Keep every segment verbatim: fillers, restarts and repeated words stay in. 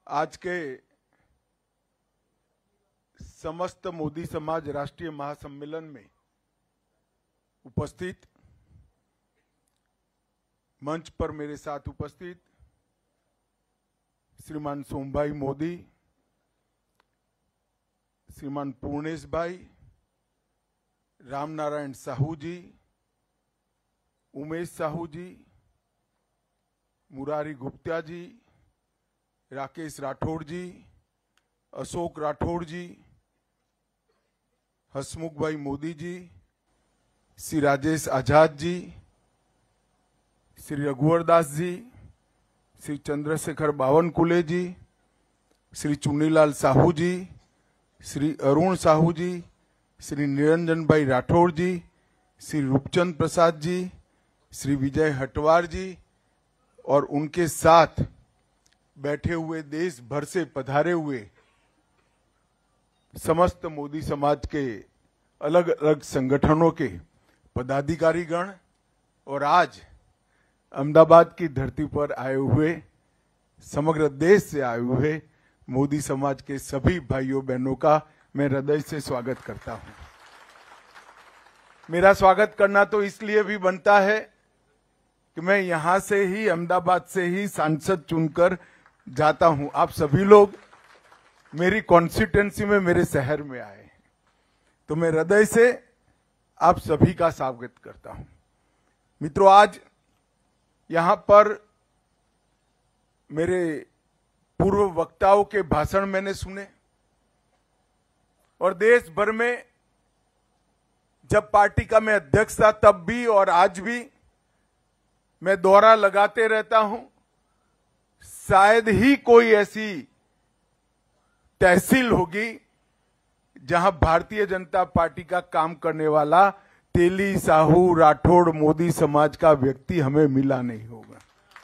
आज के समस्त मोदी समाज राष्ट्रीय महासम्मेलन में उपस्थित, मंच पर मेरे साथ उपस्थित श्रीमान सोमभाई मोदी, श्रीमान पूर्णेश भाई, रामनारायण साहू जी, उमेश साहू जी, मुरारी गुप्ता जी, राकेश राठौड़ जी, अशोक राठौड़ जी, हसमुख भाई मोदी जी, श्री राजेश आजाद जी, श्री रघुवर दास जी, श्री चंद्रशेखर बावनकुले जी, श्री चुन्नीलाल साहू जी, श्री अरुण साहू जी, श्री निरंजन भाई राठौड़ जी, श्री रूपचंद प्रसाद जी, श्री विजय हटवार जी और उनके साथ बैठे हुए देश भर से पधारे हुए समस्त मोदी समाज के अलग अलग संगठनों के पदाधिकारीगण और आज अहमदाबाद की धरती पर आए हुए, समग्र देश से आए हुए मोदी समाज के सभी भाइयों बहनों का मैं हृदय से स्वागत करता हूं। मेरा स्वागत करना तो इसलिए भी बनता है कि मैं यहां से ही, अहमदाबाद से ही सांसद चुनकर जाता हूं। आप सभी लोग मेरी कॉन्स्टिट्यूएंसी में, मेरे शहर में आए, तो मैं हृदय से आप सभी का स्वागत करता हूं। मित्रों, आज यहां पर मेरे पूर्व वक्ताओं के भाषण मैंने सुने और देश भर में जब पार्टी का मैं अध्यक्ष था तब भी और आज भी मैं दोहरा लगाते रहता हूं, शायद ही कोई ऐसी तहसील होगी जहां भारतीय जनता पार्टी का काम करने वाला तेली, साहू, राठौड़, मोदी समाज का व्यक्ति हमें मिला नहीं होगा।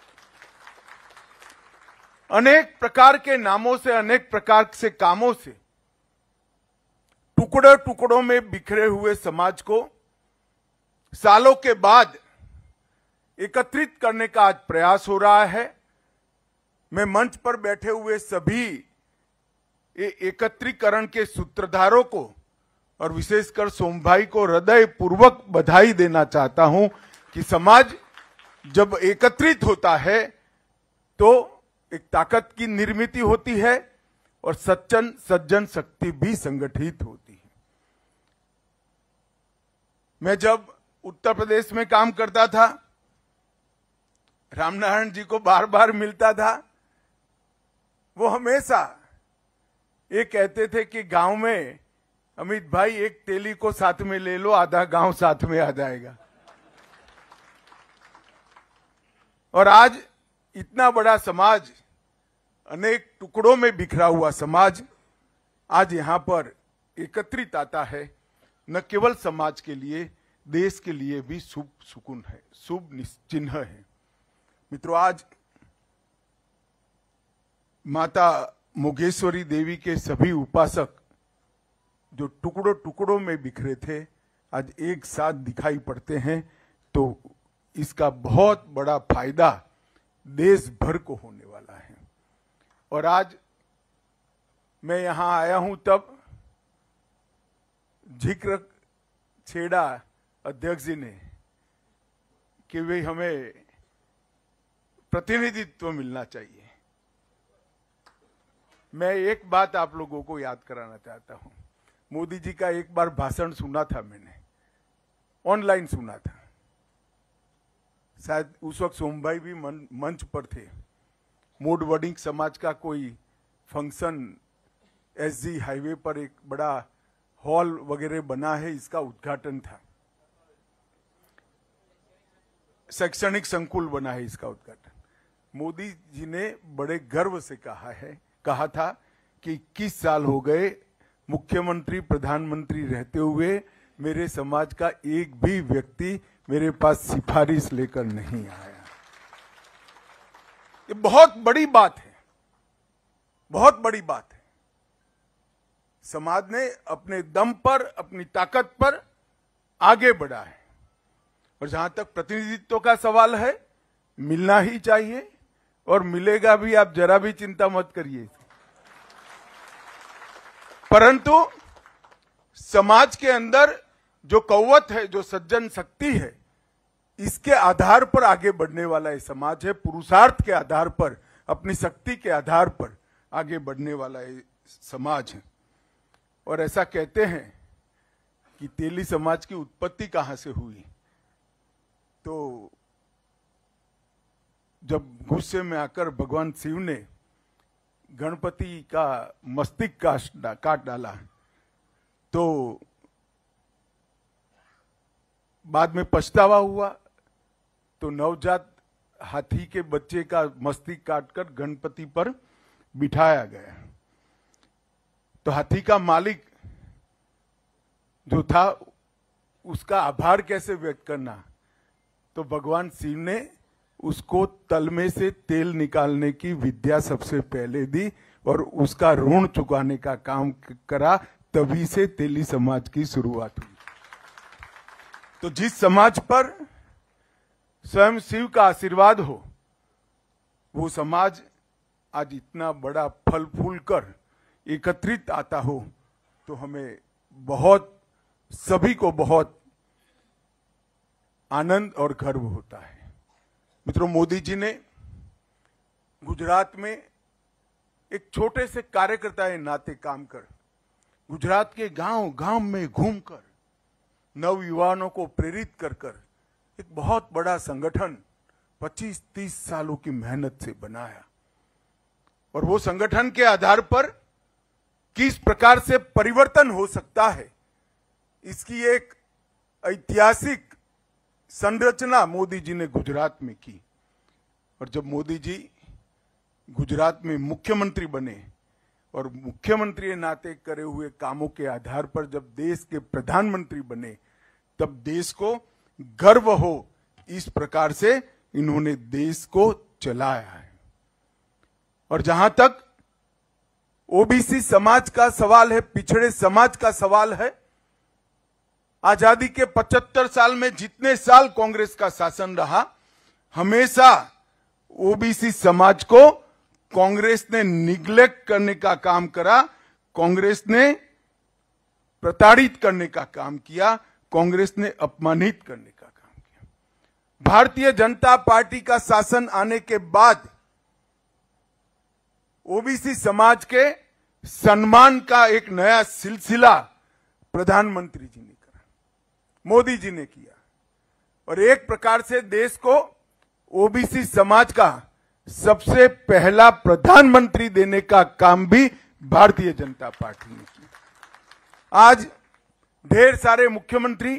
अनेक प्रकार के नामों से, अनेक प्रकार से कामों से टुकड़े टुकड़ों में बिखरे हुए समाज को सालों के बाद एकत्रित करने का आज प्रयास हो रहा है। मैं मंच पर बैठे हुए सभी एकत्रीकरण के सूत्रधारों को और विशेषकर सोमभाई को हृदय पूर्वक बधाई देना चाहता हूं कि समाज जब एकत्रित होता है तो एक ताकत की निर्मित होती है और सज्जन सज्जन शक्ति भी संगठित होती है। मैं जब उत्तर प्रदेश में काम करता था, रामनारायण जी को बार बार मिलता था, वो हमेशा ये कहते थे कि गांव में अमित भाई एक तेली को साथ में ले लो, आधा गांव साथ में आ जाएगा। और आज इतना बड़ा समाज, अनेक टुकड़ों में बिखरा हुआ समाज आज यहां पर एकत्रित आता है, न केवल समाज के लिए, देश के लिए भी शुभ सुकून है, शुभ चिन्ह है। मित्रों, आज माता मुगेश्वरी देवी के सभी उपासक जो टुकड़ों टुकड़ों में बिखरे थे, आज एक साथ दिखाई पड़ते हैं, तो इसका बहुत बड़ा फायदा देश भर को होने वाला है। और आज मैं यहां आया हूं तब जिक्र छेड़ा अध्यक्ष जी ने कि वे हमें प्रतिनिधित्व मिलना चाहिए। मैं एक बात आप लोगों को याद कराना चाहता हूं। मोदी जी का एक बार भाषण सुना था, मैंने ऑनलाइन सुना था, शायद उस वक्त सोमभाई भी मंच पर थे। मोड वडिंग समाज का कोई फंक्शन एसजी हाईवे पर एक बड़ा हॉल वगैरह बना है, इसका उद्घाटन था। शैक्षणिक संकुल बना है, इसका उद्घाटन। मोदी जी ने बड़े गर्व से कहा है कहा था कि इक्कीस साल हो गए मुख्यमंत्री प्रधानमंत्री रहते हुए मेरे समाज का एक भी व्यक्ति मेरे पास सिफारिश लेकर नहीं आया। ये बहुत बड़ी बात है, बहुत बड़ी बात है। समाज ने अपने दम पर, अपनी ताकत पर आगे बढ़ा है। और जहां तक प्रतिनिधित्व का सवाल है, मिलना ही चाहिए। और मिलेगा भी, आप जरा भी चिंता मत करिए। परंतु समाज के अंदर जो कौवत है, जो सज्जन शक्ति है, इसके आधार पर आगे बढ़ने वाला ये समाज है। पुरुषार्थ के आधार पर, अपनी शक्ति के आधार पर आगे बढ़ने वाला ये समाज है। और ऐसा कहते हैं कि तेली समाज की उत्पत्ति कहां से हुई, तो जब गुस्से में आकर भगवान शिव ने गणपति का मस्तिष्क काट डाला, तो बाद में पछतावा हुआ, तो नवजात हाथी के बच्चे का मस्तिष्क काटकर गणपति पर बिठाया गया। तो हाथी का मालिक जो था, उसका आभार कैसे व्यक्त करना, तो भगवान शिव ने उसको तल में से तेल निकालने की विद्या सबसे पहले दी और उसका ऋण चुकाने का काम करा। तभी से तेली समाज की शुरुआत हुई। तो जिस समाज पर स्वयं शिव का आशीर्वाद हो, वो समाज आज इतना बड़ा फल फूल कर एकत्रित आता हो, तो हमें बहुत, सभी को बहुत आनंद और गर्व होता है। मित्रों, मोदी जी ने गुजरात में एक छोटे से कार्यकर्ता के नाते काम कर, गुजरात के गांव गांव में घूमकर नव युवाओं को प्रेरित कर कर एक बहुत बड़ा संगठन पच्चीस तीस सालों की मेहनत से बनाया। और वो संगठन के आधार पर किस प्रकार से परिवर्तन हो सकता है, इसकी एक ऐतिहासिक संरचना मोदी जी ने गुजरात में की। और जब मोदी जी गुजरात में मुख्यमंत्री बने और मुख्यमंत्री के नाते करे हुए कामों के आधार पर जब देश के प्रधानमंत्री बने, तब देश को गर्व हो, इस प्रकार से इन्होंने देश को चलाया है। और जहां तक ओबीसी समाज का सवाल है, पिछड़े समाज का सवाल है, आजादी के पचहत्तर साल में जितने साल कांग्रेस का शासन रहा, हमेशा ओबीसी समाज को कांग्रेस ने निग्लेक्ट करने का काम करा, कांग्रेस ने प्रताड़ित करने का काम किया, कांग्रेस ने अपमानित करने का काम किया। भारतीय जनता पार्टी का शासन आने के बाद ओबीसी समाज के सम्मान का एक नया सिलसिला प्रधानमंत्री जी ने करा, मोदी जी ने किया। और एक प्रकार से देश को ओबीसी समाज का सबसे पहला प्रधानमंत्री देने का काम भी भारतीय जनता पार्टी ने किया। आज ढेर सारे मुख्यमंत्री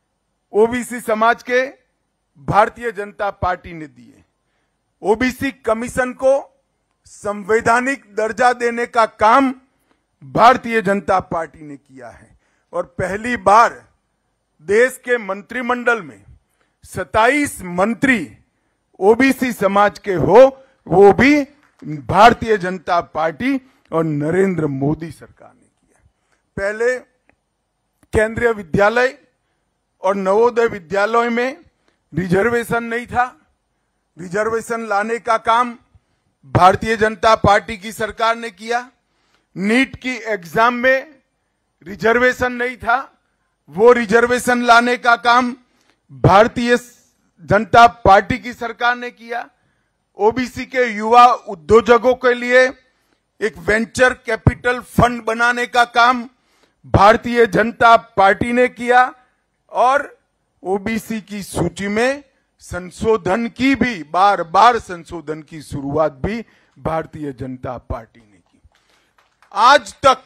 ओबीसी समाज के भारतीय जनता पार्टी ने दिए। ओबीसी कमीशन को संवैधानिक दर्जा देने का काम भारतीय जनता पार्टी ने किया है। और पहली बार देश के मंत्रिमंडल में सत्ताईस मंत्री ओबीसी समाज के हो, वो भी भारतीय जनता पार्टी और नरेंद्र मोदी सरकार ने किया। पहले केंद्रीय विद्यालय और नवोदय विद्यालय में रिजर्वेशन नहीं था, रिजर्वेशन लाने का काम भारतीय जनता पार्टी की सरकार ने किया। नीट की एग्जाम में रिजर्वेशन नहीं था, वो रिजर्वेशन लाने का काम भारतीय जनता पार्टी की सरकार ने किया। ओबीसी के युवा उद्योजकों के लिए एक वेंचर कैपिटल फंड बनाने का काम भारतीय जनता पार्टी ने किया। और ओबीसी की सूची में संशोधन की भी, बार बार संशोधन की शुरुआत भी भारतीय जनता पार्टी ने की। आज तक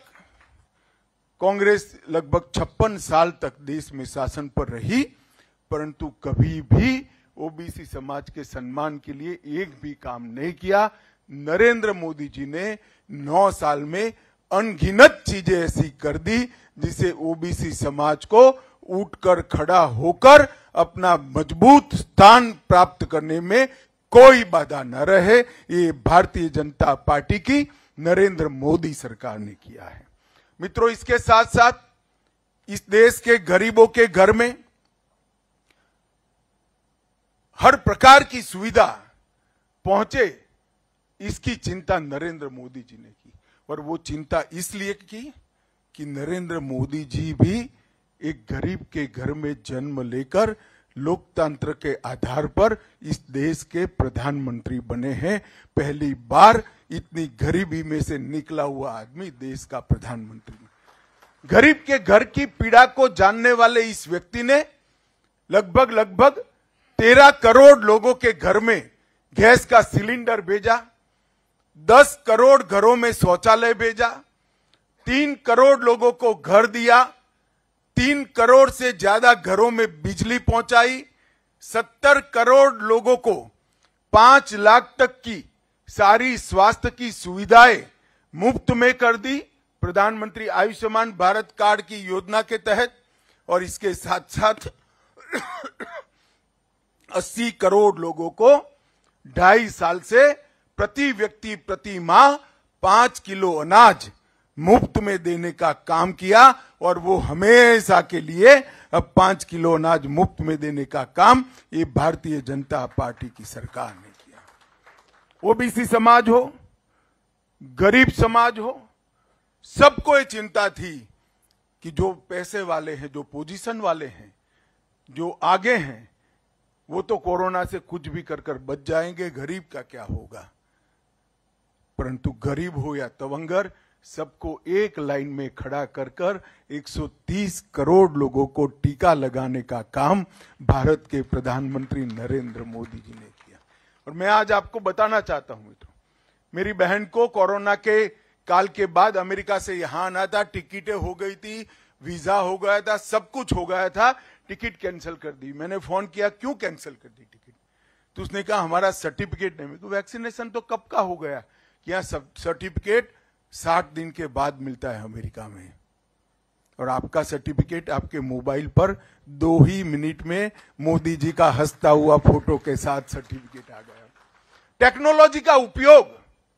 कांग्रेस लगभग छप्पन साल तक देश में शासन पर रही, परंतु कभी भी ओबीसी समाज के सम्मान के लिए एक भी काम नहीं किया। नरेंद्र मोदी जी ने नौ साल में अनगिनत चीजें ऐसी कर दी जिसे ओबीसी समाज को उठकर खड़ा होकर अपना मजबूत स्थान प्राप्त करने में कोई बाधा न रहे। ये भारतीय जनता पार्टी की, नरेंद्र मोदी सरकार ने किया है। मित्रों, इसके साथ साथ इस देश के गरीबों के घर में हर प्रकार की सुविधा पहुंचे, इसकी चिंता नरेंद्र मोदी जी ने की। और वो चिंता इसलिए की कि नरेंद्र मोदी जी भी एक गरीब के घर में जन्म लेकर लोकतंत्र के आधार पर इस देश के प्रधानमंत्री बने हैं। पहली बार इतनी गरीबी में से निकला हुआ आदमी देश का प्रधानमंत्री। गरीब के घर की पीड़ा को जानने वाले इस व्यक्ति ने लगभग लगभग तेरह करोड़ लोगों के घर में गैस का सिलेंडर भेजा, दस करोड़ घरों में शौचालय भेजा, तीन करोड़ लोगों को घर दिया, तीन करोड़ से ज्यादा घरों में बिजली पहुंचाई, सत्तर करोड़ लोगों को पांच लाख तक की सारी स्वास्थ्य की सुविधाएं मुफ्त में कर दी प्रधानमंत्री आयुष्मान भारत कार्ड की योजना के तहत। और इसके साथ साथ अस्सी करोड़ लोगों को ढाई साल से प्रति व्यक्ति प्रति माह पांच किलो अनाज मुफ्त में देने का काम किया। और वो हमेशा के लिए अब पांच किलो अनाज मुफ्त में देने का काम ये भारतीय जनता पार्टी की सरकार ने किया। ओबीसी समाज हो, गरीब समाज हो, सबको ये चिंता थी कि जो पैसे वाले हैं, जो पोजीशन वाले हैं, जो आगे हैं, वो तो कोरोना से कुछ भी कर कर बच जाएंगे, गरीब का क्या होगा। परंतु गरीब हो या तवंगर, सबको एक लाइन में खड़ा कर कर एक सौ तीस करोड़ लोगों को टीका लगाने का काम भारत के प्रधानमंत्री नरेंद्र मोदी जी ने किया। और मैं आज आपको बताना चाहता हूं मित्रों, मेरी बहन को कोरोना के काल के बाद अमेरिका से यहां आना था, टिकटें हो गई थी, वीजा हो गया था, सब कुछ हो गया था, टिकट कैंसिल कर दी। मैंने फोन किया, क्यों कैंसिल कर दी टिकट? तो उसने कहा हमारा सर्टिफिकेट नहीं। तो वैक्सीनेशन तो कब का हो गया, क्या सर्टिफिकेट साठ दिन के बाद मिलता है अमेरिका में, और आपका सर्टिफिकेट आपके मोबाइल पर दो ही मिनट में मोदी जी का हंसता हुआ फोटो के साथ सर्टिफिकेट आ गया। टेक्नोलॉजी का उपयोग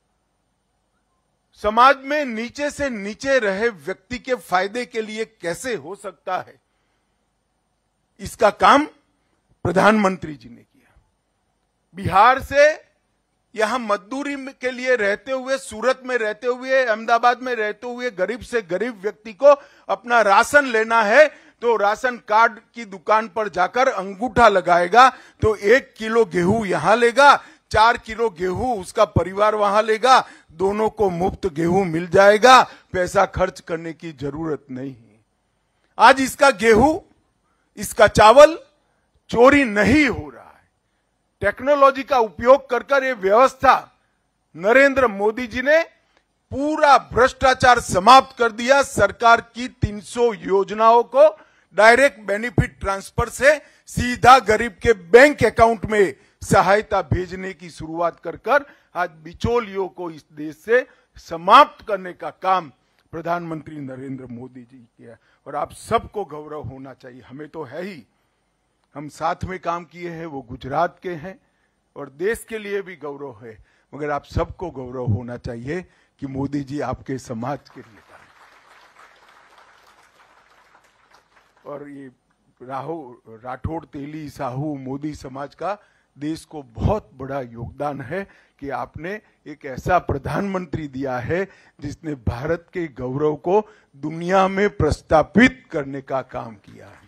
समाज में नीचे से नीचे रहे व्यक्ति के फायदे के लिए कैसे हो सकता है, इसका काम प्रधानमंत्री जी ने किया। बिहार से यहां मजदूरी के लिए रहते हुए, सूरत में रहते हुए, अहमदाबाद में रहते हुए गरीब से गरीब व्यक्ति को अपना राशन लेना है तो राशन कार्ड की दुकान पर जाकर अंगूठा लगाएगा तो एक किलो गेहूं यहां लेगा, चार किलो गेहूं उसका परिवार वहां लेगा, दोनों को मुफ्त गेहूं मिल जाएगा, पैसा खर्च करने की जरूरत नहीं है। आज इसका गेहूं, इसका चावल चोरी नहीं हो रहा है। टेक्नोलॉजी का उपयोग कर कर ये व्यवस्था नरेंद्र मोदी जी ने पूरा भ्रष्टाचार समाप्त कर दिया। सरकार की तीन सौ योजनाओं को डायरेक्ट बेनिफिट ट्रांसफर से सीधा गरीब के बैंक अकाउंट में सहायता भेजने की शुरुआत कर कर आज बिचौलियों को इस देश से समाप्त करने का काम प्रधानमंत्री नरेंद्र मोदी जी किया। और आप सबको गौरव होना चाहिए, हमें तो है ही, हम साथ में काम किए हैं, वो गुजरात के हैं, और देश के लिए भी गौरव है, मगर आप सबको गौरव होना चाहिए कि मोदी जी आपके समाज के लिए काम। और ये राहु राठौड़, तेली, साहू, मोदी समाज का देश को बहुत बड़ा योगदान है कि आपने एक ऐसा प्रधानमंत्री दिया है जिसने भारत के गौरव को दुनिया में प्रस्थापित करने का काम किया है।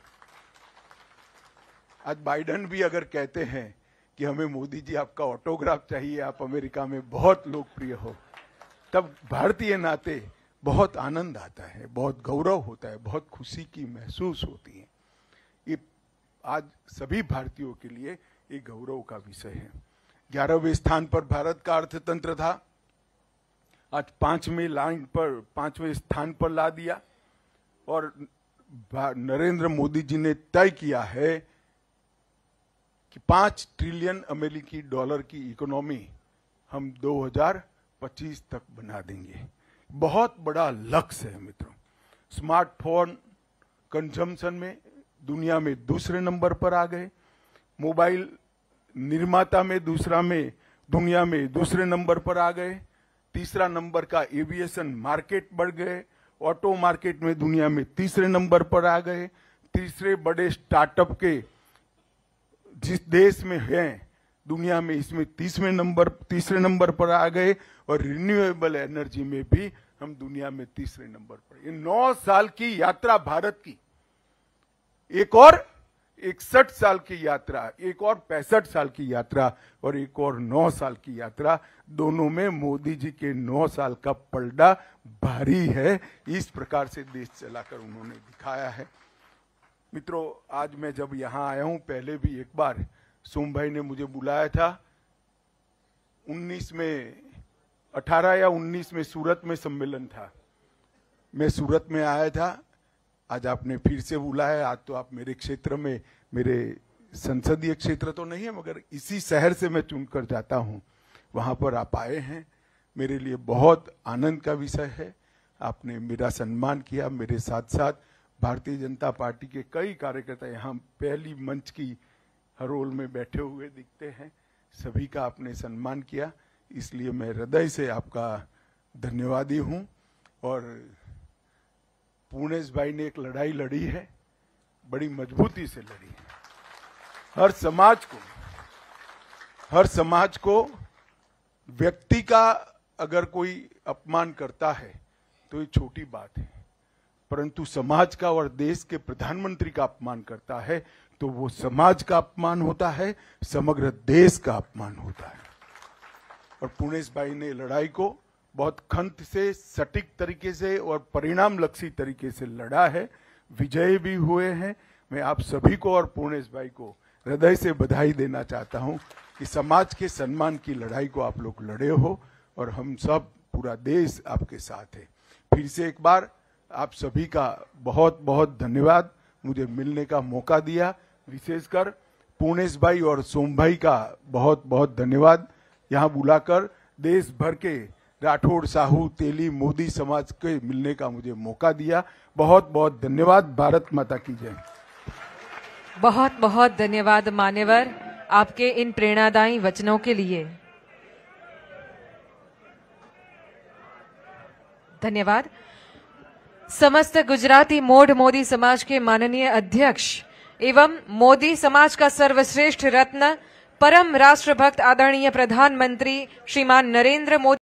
आज बाइडेन भी अगर कहते हैं कि हमें मोदी जी आपका ऑटोग्राफ चाहिए, आप अमेरिका में बहुत लोकप्रिय हो, तब भारतीय नाते बहुत आनंद आता है, बहुत गौरव होता है, बहुत खुशी की महसूस होती है। ये आज सभी भारतीयों के लिए एक गौरव का विषय है। ग्यारहवें स्थान पर भारत का अर्थतंत्र था, आज पांचवें लाइन पर पांचवें स्थान पर ला दिया। और नरेंद्र मोदी जी ने तय किया है कि पांच ट्रिलियन अमेरिकी डॉलर की इकोनॉमी हम दो हज़ार पच्चीस तक बना देंगे। बहुत बड़ा लक्ष्य है मित्रों। स्मार्टफोन कंजम्पशन में दुनिया में दूसरे नंबर पर आ गए, मोबाइल निर्माता में दूसरा में दुनिया में दूसरे नंबर पर आ गए, तीसरा नंबर का एविएशन मार्केट बढ़ गए, ऑटो मार्केट में दुनिया में तीसरे नंबर पर आ गए, तीसरे बड़े स्टार्टअप के जिस देश में हैं दुनिया में इसमें तीसवें नंबर तीसरे नंबर पर आ गए और रिन्यूएबल एनर्जी में भी हम दुनिया में तीसरे नंबर पर। ये नौ साल की यात्रा भारत की, एक और इकसठ साल की यात्रा, एक और पैंसठ साल की यात्रा और एक और नौ साल की यात्रा, दोनों में मोदी जी के नौ साल का पलड़ा भारी है। इस प्रकार से देश चलाकर उन्होंने दिखाया है। मित्रों, आज मैं जब यहां आया हूं, पहले भी एक बार सोम भाई ने मुझे बुलाया था, उन्नीस में अठारह या उन्नीस में सूरत में सम्मेलन था, मैं सूरत में आया था। आज आपने फिर से बुलाया। आज तो आप मेरे क्षेत्र में, मेरे संसदीय क्षेत्र तो नहीं है मगर इसी शहर से मैं चुनकर जाता हूं, वहां पर आप आए हैं। मेरे लिए बहुत आनंद का विषय है। आपने मेरा सम्मान किया। मेरे साथ साथ भारतीय जनता पार्टी के कई कार्यकर्ता यहाँ पहली मंच की हरोल में बैठे हुए दिखते हैं, सभी का आपने सम्मान किया, इसलिए मैं हृदय से आपका धन्यवादी हूं। और पूर्णेश भाई ने एक लड़ाई लड़ी है, बड़ी मजबूती से लड़ी है। हर समाज को हर समाज को व्यक्ति का अगर कोई अपमान करता है तो ये छोटी बात है, परंतु समाज का और देश के प्रधानमंत्री का अपमान करता है तो वो समाज का अपमान होता है, समग्र देश का अपमान होता है। और पूर्णेश भाई ने लड़ाई को बहुत खंत से, सटीक तरीके से और परिणाम लक्षी तरीके से लड़ा है, विजयी भी हुए हैं। मैं आप सभी को और पूर्णेश भाई को हृदय से बधाई देना चाहता हूं कि समाज के सम्मान की लड़ाई को आप लोग लड़े हो और हम सब, पूरा देश आपके साथ है। फिर से एक बार आप सभी का बहुत बहुत धन्यवाद, मुझे मिलने का मौका दिया। विशेषकर पूर्णेश भाई और सोम भाई का बहुत बहुत धन्यवाद, यहाँ बुलाकर देश भर के राठौड़, साहू, तेली, मोदी समाज के मिलने का मुझे मौका दिया। बहुत बहुत धन्यवाद। भारत माता की जय। बहुत बहुत धन्यवाद मान्यवर, आपके इन प्रेरणादायी वचनों के लिए धन्यवाद। समस्त गुजराती मोढ़ मोदी समाज के माननीय अध्यक्ष एवं मोदी समाज का सर्वश्रेष्ठ रत्न, परम राष्ट्रभक्त आदरणीय प्रधानमंत्री श्रीमान नरेंद्र मोदी